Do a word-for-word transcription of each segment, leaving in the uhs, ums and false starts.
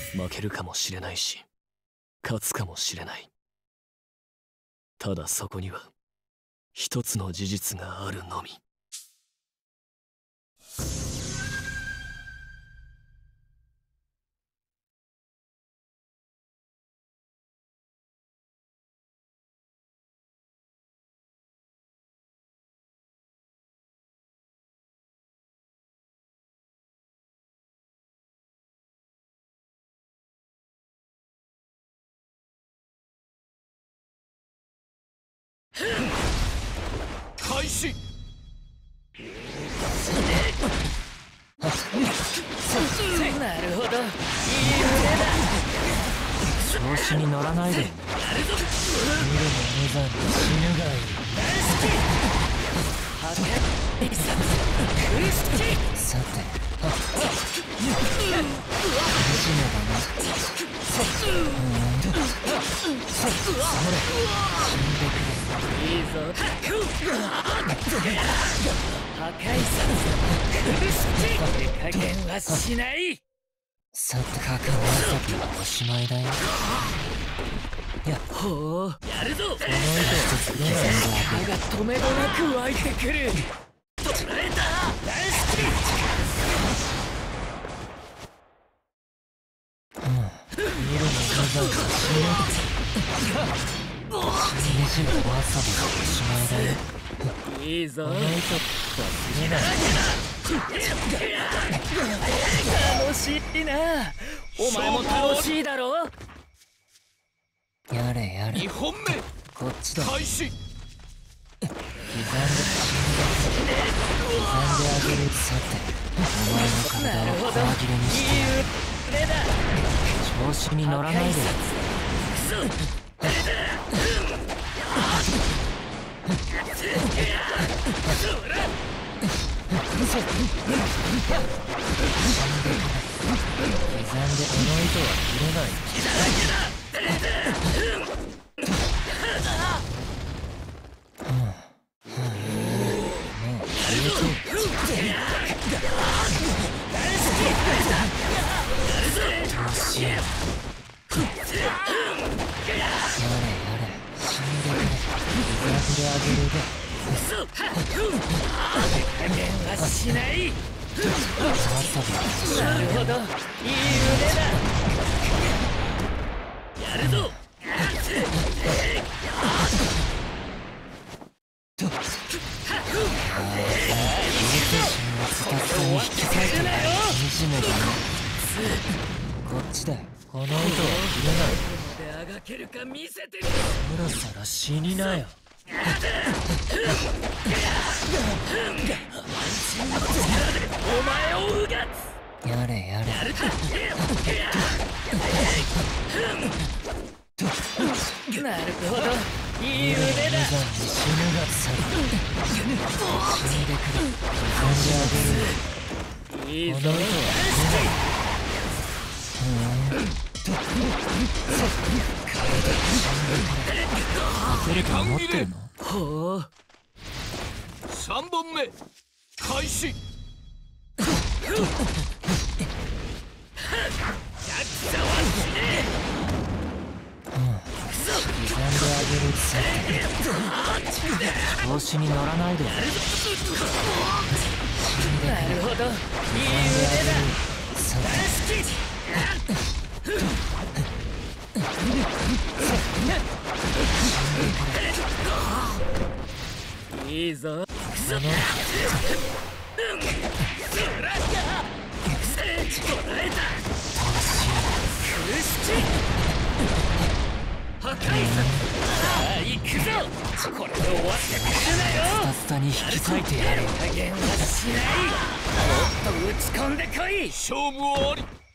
負けるかもしれないし勝つかもしれない。ただそこには一つの事実があるのみ。 開始。 なるほど、いい腕だ。調子に乗らないで。見るも無残に死ぬがいい。さて、苦しめだな。いいぞ。破壊さ手加減はしない。さて、かかわさびはおしまいだよ。やっほー、やるぞ。この糸を一つ刻んであげる。が止めどなく湧いてくる。捕らえた。大好き。うん、見るも無残に死ぬ。死んでしまうわさびはおしまいだよ。いいぞ。この糸は切れない。楽しいな。お前も楽しいだろ。やれやれ。 にほんめ。 こっちだ。 開始。 刻んで刻んであげる。さて、お前の体を細切れにしてやる。調子に乗らないで。刻んでこの糸は切れない。しない。なるほど、いい腕だ。やるぞ。こっちだ。この糸は切れない。あがけるか見せてみろ。そろそろ死になよ。お前をうがつ。やれやれ。なるほど、いい腕だ。死ぬがさ。死んでくる。刻んであげる。いいぞ。この糸は勝てると思ってるの？ほう。 三本目開始。弱者は死ね。 刻んであげる。さて、調子に乗らないで。なるほど、いい腕だ。さて、いいぞ。その破壊さ。行くぞ。これで終わってくれるなよ。スタスタに引き裂いてやる。加減はしない。もっと打ち込んでこい。 勝負終わり。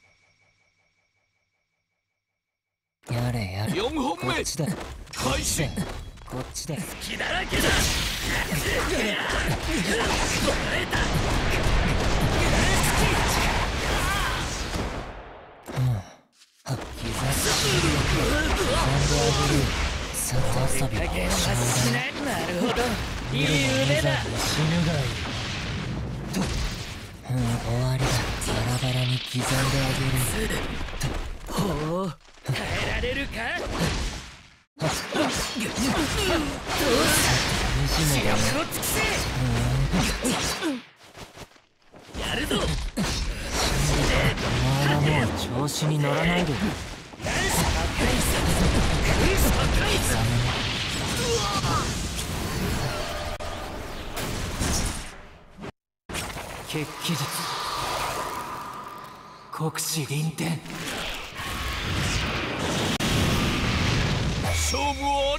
やれやれ。 よんほんめこっちだ。 開始。 こっちだ。 隙だらけだ。捕らえた。 刻んであげる。さて、遊びはおしまいだ。なるほど、いい腕だ。死ぬがいい。うん、終わりだ。バラバラに刻んであげる。ほるか。 どう死力を尽くせ。やるぞ。 お前はもう調子に乗らないで。 破壊殺破壊殺。 血気術国士臨天。 勝負あり。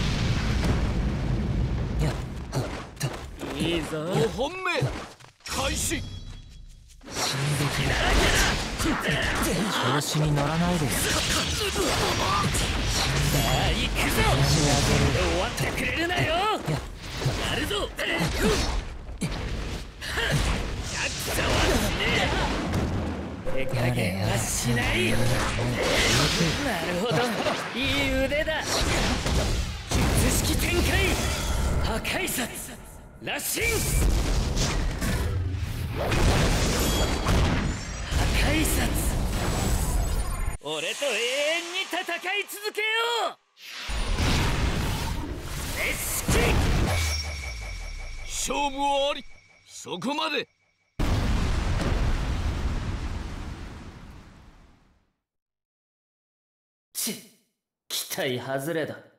やっはっいいぞ。 ごほんめ開始。 進撃だ。調子に乗らないで。 さあ行くぞ。終わってくれるなよ。 ややるぞ。手加減はしない。なるほど、いい腕だ。術式展開。破壊殺羅針。破壊殺。俺と永遠に戦い続けよう。熱式。 勝負あり。そこまで。 ち、期待外れだ。